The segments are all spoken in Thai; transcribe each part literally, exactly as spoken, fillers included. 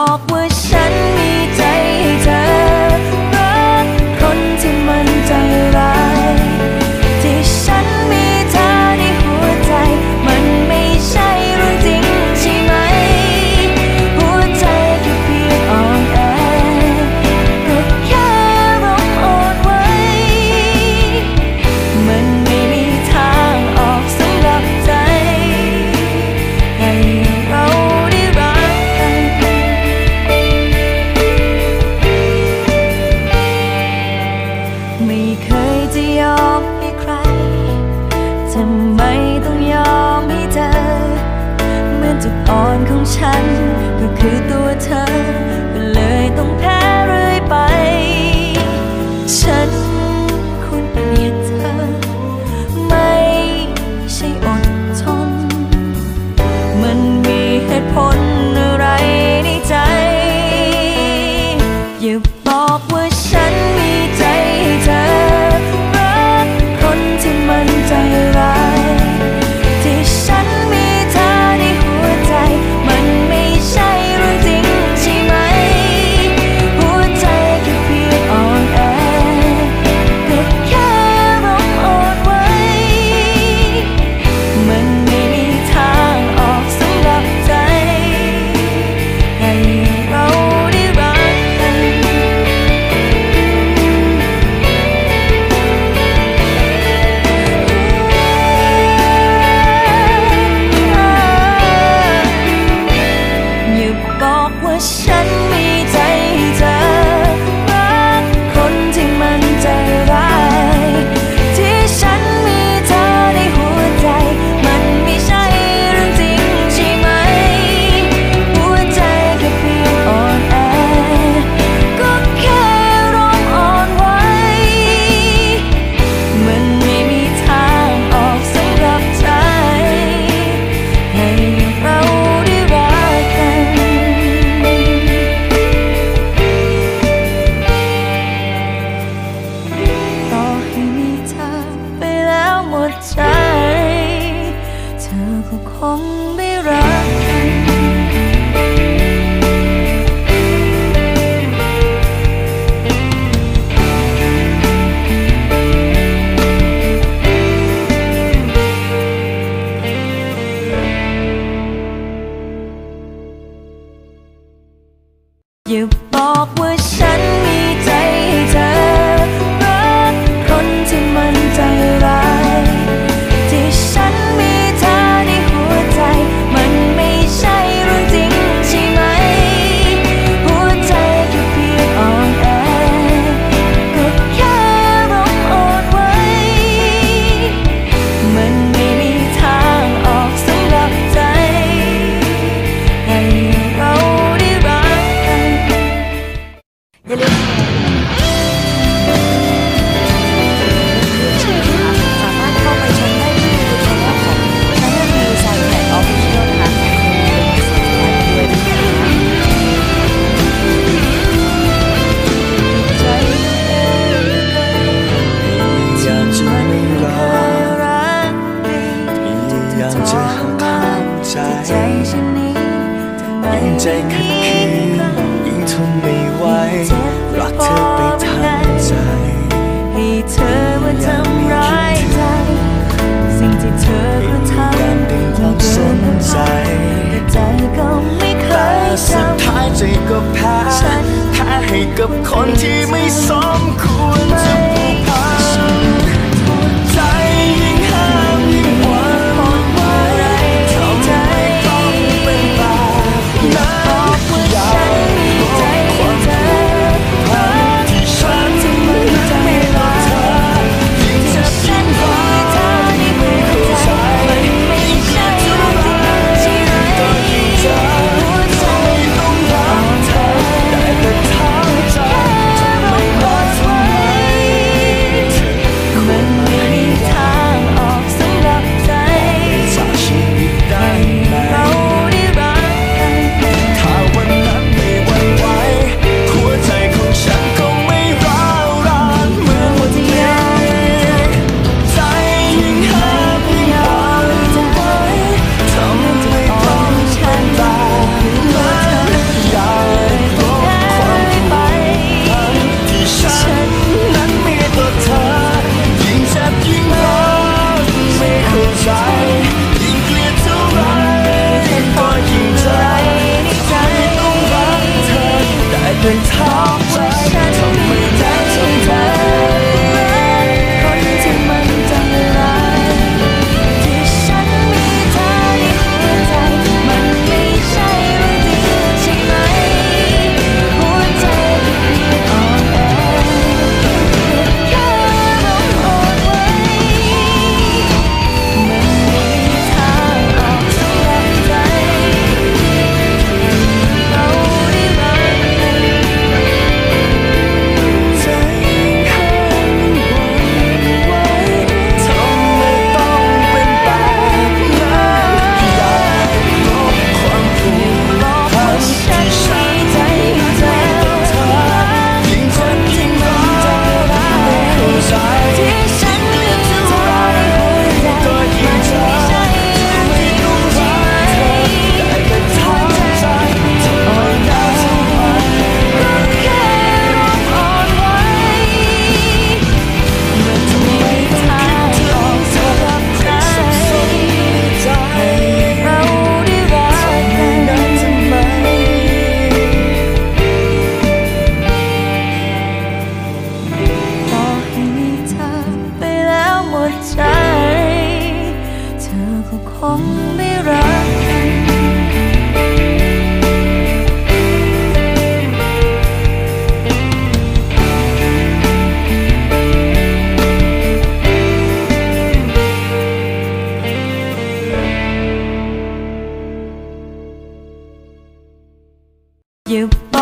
บอกว่าฉันมีใจให้เธอรักคนที่มันใจร้ายที่ฉันมีเธอในหัวใจมันไม่ใช่เรื่องจริงใช่ไหมหัวใจแค่เพียงอ่อนแอก็แค่ร้องอ่อนไว้มันไม่มีทางออกสำหรับใจให้เราได้รักกันไม่เคยจะยอมให้ใครทำไมต้องยอมให้เธอเหมือนจุดอ่อนของฉันก็คือตัวเธอก็เลยต้องแพ้เรื่อยไปฉันควรเกลียดเธอไม่ใช่อดทนมันมีเหตุผลอะไรในใจอย่าบอกว่าฉันมีใจให้เธอรักคนที่มันใจร้ายที่ฉันมีเธอในหัวใจมันไม่ใช่เรื่องจริงใช่ไหมหัวใจแค่เพียงอ่อนแอก็แค่ร้องอ่อนไว้มันไม่มีทางออกสำหรับใจให้เราได้รักกันอย่าบอกว่าฉันมีใจให้เธอรักคนที่มันใจร้ายที่ฉันมีเธอในหัวใจมันไม่ใช่เรื่องจริงใช่ไหมหัวใจแค่เพียงอ่อนแอก็แค่ร้องอ่อนไว้มันไม่มีทางออกสำหรับใจให้เราได้รักกันต่อให้มีเธอไปแล้วหมดใจเธอก็คงไม่รักกันอย่าบอกว่าฉันมีใจให้เธอรักคนที่มันใจร้ายที่ฉันมีเธอในหัวใจมันไม่ใช่เรื่องจริงใช่ไหมหัวใจแค่เพียงอ่อนแอก็แค่ร้องอ่อนไว้มันไม่มีทางออกสำหรับใจให้เราได้รักกันอย่าลืมสามารถเข้าไปชมได้ที่ยูทูบของช่องมีสายแขกออฟฟิเชียลนะคะด้วยนะคะใจอยากจะไม่รักรักอยากจะห้ามใจใจฉันนี้ยิ่งใจขัดขืนยิ่งทนไม่ไหวรักเธอไปทั้งใจให้เธอมาทำร้ายใจสิ่งที่เธอก็ทำการดึงความสนใจแต่ใจก็ไม่เคแต่ยสุจดท้ายใจก็แพ้แพ้ให้กับคนที่ไม่สมควรจะผูกพันใจยิ่งห้ามยิ่งหวั่นไหวทำไมต้องเป็นแบบนั้นอยากบอกความผูกพันที่ฉันนั้นไม่รักเธอยิ่งเจ็บยิ่งร้ายไม่เข้าใจไม่ใช่เรื่องจริงใช่ไหมก็ยิ่งเจ็บทำไมต้องรักเธอได้แต่ถามใจทำไมรักเธอ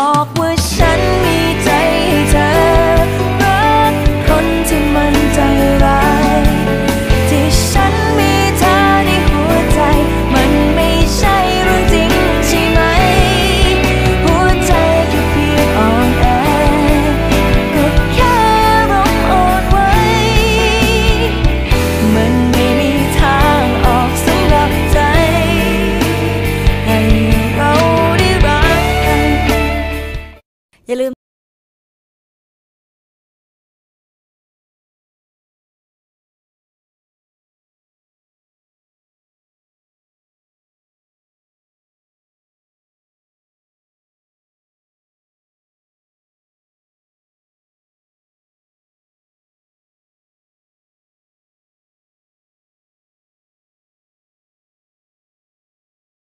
บอกว่าฉัน